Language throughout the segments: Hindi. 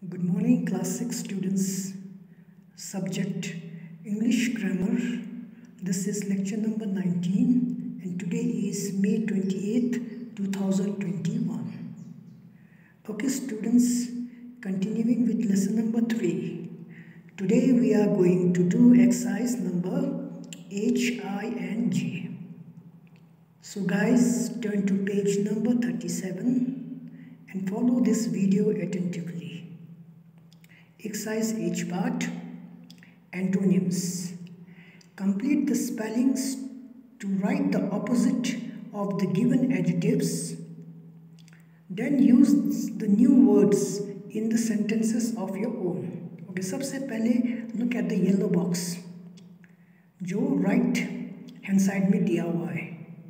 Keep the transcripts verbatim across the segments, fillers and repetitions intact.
Good morning, class six students. Subject English Grammar. This is lecture number nineteen, and today is May twenty-eighth, two thousand twenty-one. Okay, students, continuing with lesson number three. Today we are going to do exercise number H, I, and J. So, guys, turn to page number thirty-seven and follow this video attentively. Exercise H part, antonyms. Complete the spellings to write the opposite of the given adjectives. Then use the new words in the sentences of your own. Okay, सबसे पहले look at the yellow box जो right hand side में दिया हुआ है.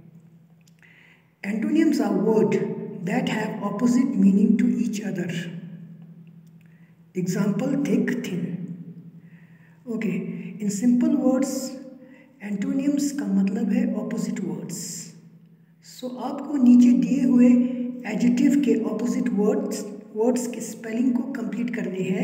Antonyms are words that have opposite meaning to each other. Example, thick, thin. Okay, in simple words, antonyms का मतलब है opposite words. So आपको नीचे दिए हुए adjective के opposite words words के spelling को complete करने हैं.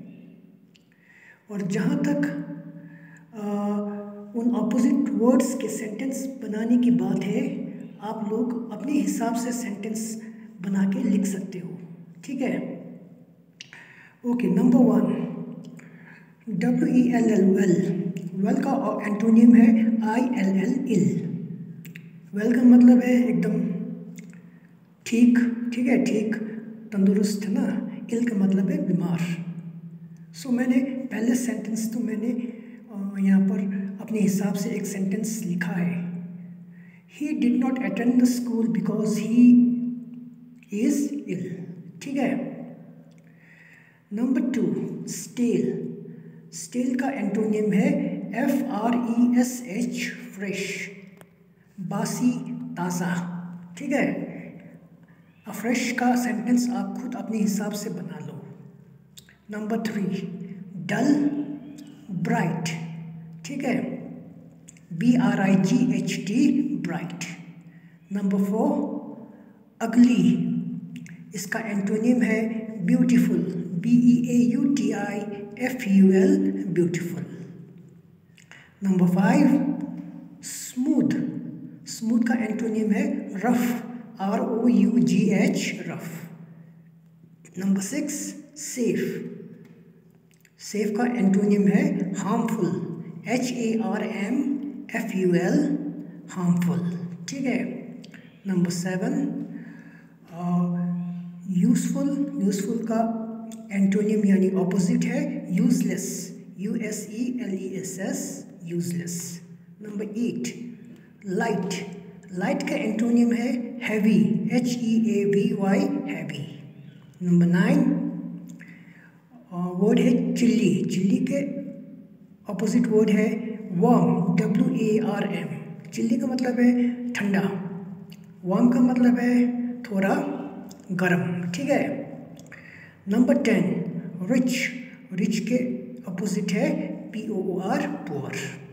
और जहाँ तक आ, उन opposite words के sentence बनाने की बात है, आप लोग अपने हिसाब से sentence बना के लिख सकते हो. ठीक है? Okay, number one, W E L L well. Well का एंटोनियम है I L L ill. Well का मतलब है एकदम ठीक, ठीक है, ठीक, तंदुरुस्त है ना. इल का मतलब है बीमार. सो so, मैंने पहले सेंटेंस तो मैंने यहाँ पर अपने हिसाब से एक सेंटेंस लिखा है. He did not attend the school because he is ill. ठीक है. Number two, stale. स्टेल का एंटोनियम है F R E S H, fresh, बासी, ताज़ा. ठीक है. फ्रेश का सेंटेंस आप खुद अपने हिसाब से बना लो. Number three, dull, bright. ठीक है, B R I G H T, bright. Number four, ugly. इसका एंटोनियम है beautiful, B E A U T I F U L, beautiful. Number five, smooth. Smooth का एंटोनियम है rough, R O U G H, rough. Number six, safe. Safe का एंटोनियम है harmful, H A R M F U L, harmful. ठीक है. Number seven, useful. यूजफुल का एंटोनियम यानी ऑपोजिट है useless, U S E L E S S, useless. Number eight, light. Light का एंटोनियम है heavy, H E A V Y, heavy. Number nine, word है चिल्ली. चिल्ली के ऑपोजिट वर्ड है warm, W A R M. Chilly का मतलब है ठंडा, वार्म का मतलब है थोड़ा गर्म. ठीक है. Number ten, rich. रिच के अपोजिट है P O O R, poor.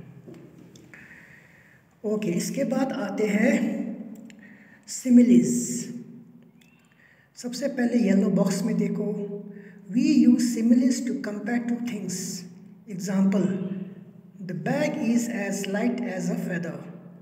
Okay, इसके बाद आते हैं सिमिलीज. सबसे पहले येलो बॉक्स में देखो, we use similes to compare two things. Example, the bag is as light as a feather.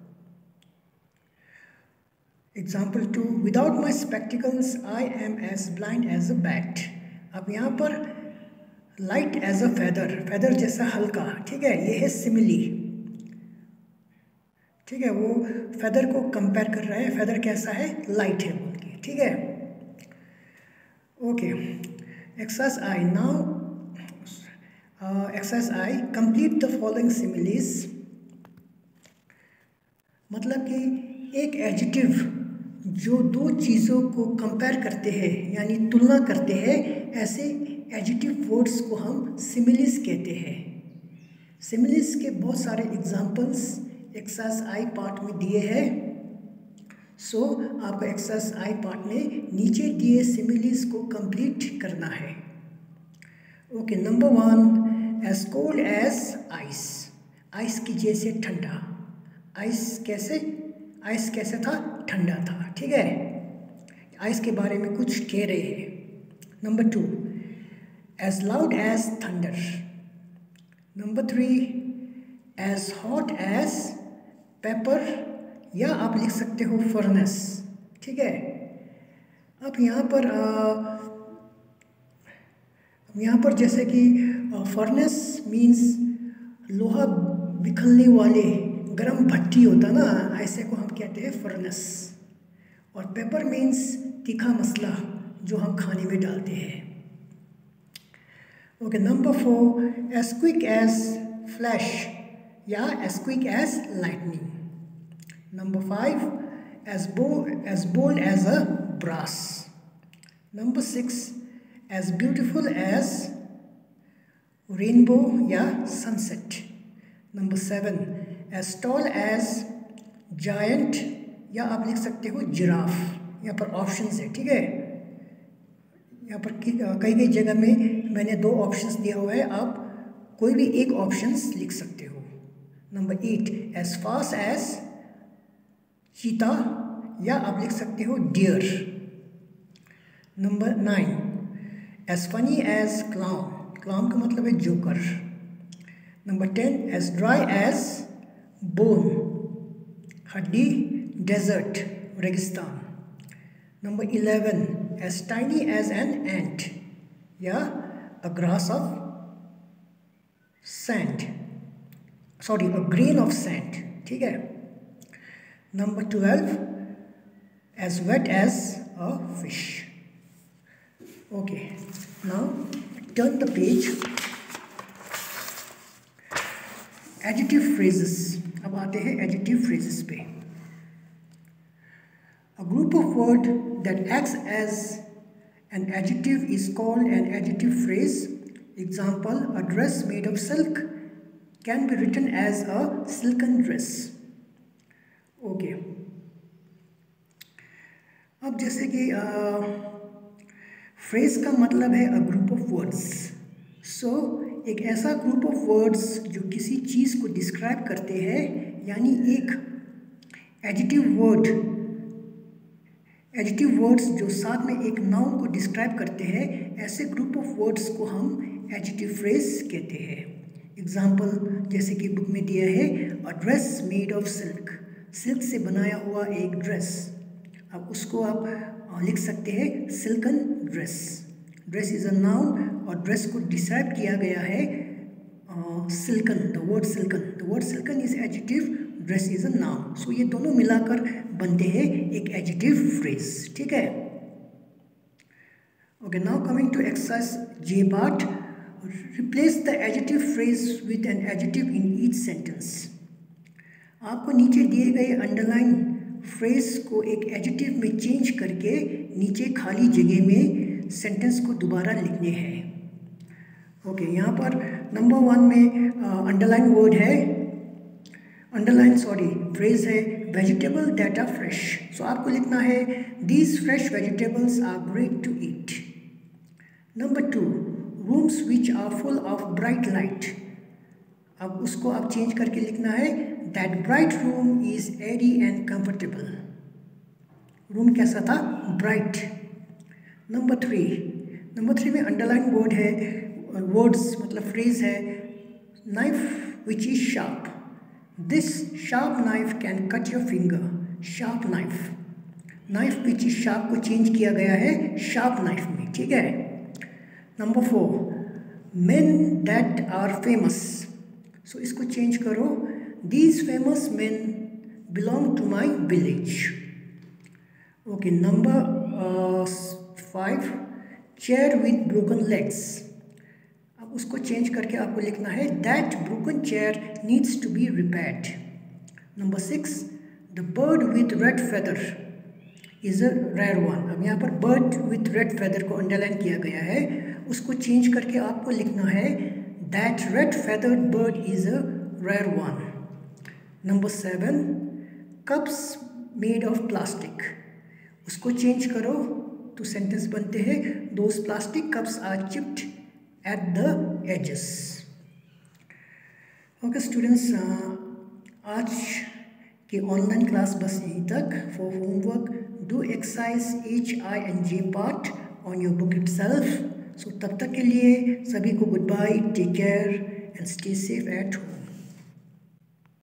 Example two, without my spectacles I am as blind as a bat. अब यहाँ पर light as a feather, feather जैसा हल्का. ठीक है, ये है सिमिली. ठीक है, वो फेदर को कंपेयर कर रहा है, फेदर कैसा है, लाइट है बोल के. ठीक है. Okay, exercise I. Now exercise I, complete the following similes. मतलब कि एक एडजेक्टिव जो दो चीज़ों को कंपेयर करते हैं यानी तुलना करते हैं, ऐसे एडजेक्टिव वर्ड्स को हम सिमिलीज कहते हैं. सिमिलीज के बहुत सारे एग्जांपल्स एक्सरसाइज आई पार्ट में दिए हैं. सो so, आपको एक्सरसाइज आई पार्ट में नीचे दिए सिमिलीज को कंप्लीट करना है. Okay, number one, as cold as ice. Ice की जैसे ठंडा. आइस कैसे आइस कैसे था, ठंडा था. ठीक है, आइस के बारे में कुछ कह रहे हैं. Number two, as loud as thunder. Number three, as hot as pepper, या आप लिख सकते हो furnace. ठीक है. अब यहाँ पर आ, यहाँ पर जैसे कि फर्नेस मीन्स लोहा बिखरने वाले गरम भट्टी होता ना, ऐसे को हम कहते हैं फर्नेस. और पेपर मीन्स तीखा मसाला जो हम खाने में डालते हैं. Okay. Number four, as quick as flash या as quick as lightning. Number five, as बो as bold as a brass. Number six, as beautiful as rainbow या sunset. Number seven, as tall as giant या आप लिख सकते हो जिराफ. यहाँ पर ऑप्शंस है. ठीक है. यहाँ पर कई कई जगह में मैंने दो ऑप्शंस दिया हुआ है, आप कोई भी एक ऑप्शंस लिख सकते हो. Number eight, as fast as cheetah या आप लिख सकते हो deer. Number nine, as funny as clown. clown का मतलब है joker. Number ten, as dry as bone, हड्डी, desert, रेगिस्तान. Number eleven, as tiny as an ant या a grass of sand, sorry a grain of sand. ठीक है. Number twelve, as wet as a fish. Okay, now turn the page. Adjective phrases. अब आते हैं adjective phrases पे. A group of word that acts as an adjective is called an adjective phrase. Example, a dress made of silk can be written as a silken dress. Okay. अब जैसे कि uh, फ्रेज का मतलब है a group of words. So एक ऐसा ग्रुप ऑफ वर्ड्स जो किसी चीज़ को डिस्क्राइब करते हैं, यानी एक एडजेक्टिव वर्ड एडजेक्टिव वर्ड्स जो साथ में एक नाउन को डिस्क्राइब करते हैं, ऐसे ग्रुप ऑफ वर्ड्स को हम एडजेक्टिव फ्रेज कहते हैं. एग्जाम्पल जैसे कि बुक में दिया है, a dress made of silk, silk से बनाया हुआ एक ड्रेस. अब उसको आप लिख सकते हैं silken dress. Dress is a noun और ड्रेस को डिस्क्राइब किया गया है silken, the word silken. The word silken is adjective, dress is a noun. So ये दोनों मिलाकर बनते हैं एक एडजेक्टिव फ्रेज. ठीक है. Okay, now coming to exercise J part. Replace the adjective phrase with an adjective in each sentence. आपको नीचे दिए गए अंडरलाइन फ्रेज को एक एडजेक्टिव में चेंज करके नीचे खाली जगह में सेंटेंस को दोबारा लिखने हैं. ओके, यहाँ पर नंबर वन में अंडरलाइन वर्ड है, अंडरलाइन सॉरी फ्रेज है vegetable that are fresh. So आपको लिखना है these fresh vegetables are great to eat. Number two, rooms which are full of bright light. अब उसको आप चेंज करके लिखना है that bright room is airy and comfortable. Room कैसा था? Bright. Number three, number three में अंडरलाइन वर्ड है, वर्ड्स मतलब फ्रेज है knife which is sharp. This sharp knife can cut your finger. Sharp knife, knife which is sharp को चेंज किया गया है शार्प नाइफ में. ठीक है. Number four, men that are famous. So इसको चेंज करो, these famous men belong to my village. Okay, number uh, five, chair with broken legs. अब उसको चेंज करके आपको लिखना है that broken chair needs to be repaired. Number six, the bird with red feather is a rare one. अब यहाँ पर bird with red feather को अंडरलाइन किया गया है, उसको चेंज करके आपको लिखना है that red feathered bird is a rare one. Number seven, cups made of plastic. उसको चेंज करो तो सेंटेंस बनते हैं those plastic cups are chipped at the edges. Okay students, आज के ऑनलाइन क्लास बस यहीं तक. For homework do exercise H I and J part on your book itself so तब तक के लिए सभी को good bye, take care and stay safe at home.